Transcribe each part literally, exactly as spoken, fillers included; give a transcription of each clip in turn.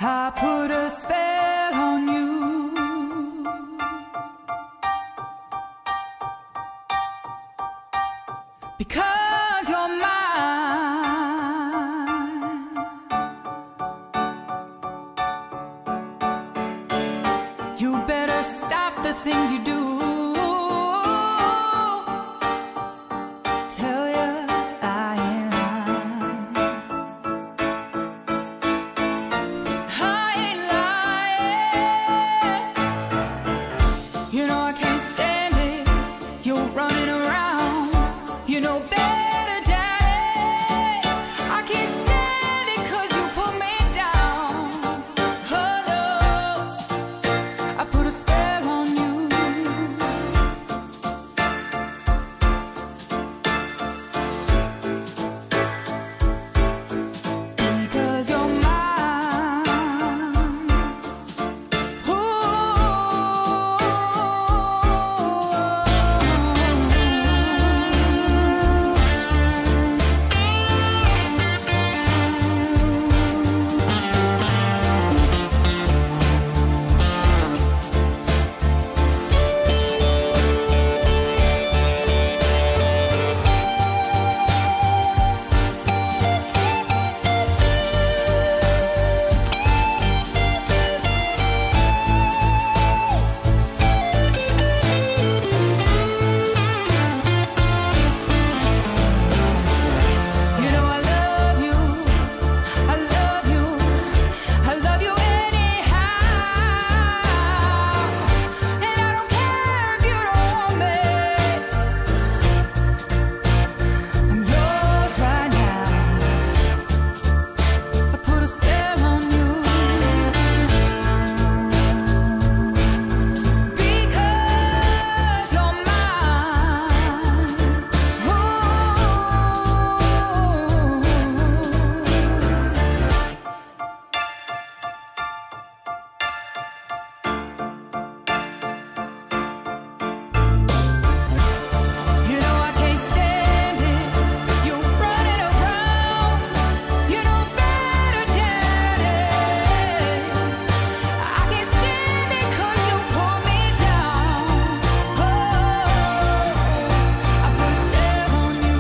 I put a spell on you. Because you're mine. You better stop the things you do. Tell ya I ain't lying. I ain't lying. You know I can't stand it. You're running around. You know better, Daddy. I can't stand it 'cause you put me down. Oh no, I put a spell on you. Because you're mine. Ooh. You know I love you, I love you, I love you anyhow. And I don't care if you don't want me. I'm yours right now. I put a spell on you. Because you're mine. You know I can't stand it. You're running around. You know better, Daddy. I can't stand it 'cause you pull me down. Oh, I put a spell on you.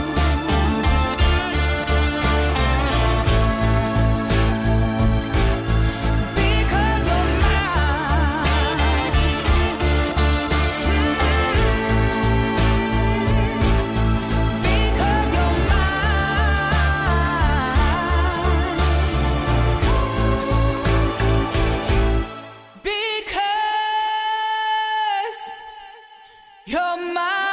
Because you're mine. Because you're mine. Because you're mine.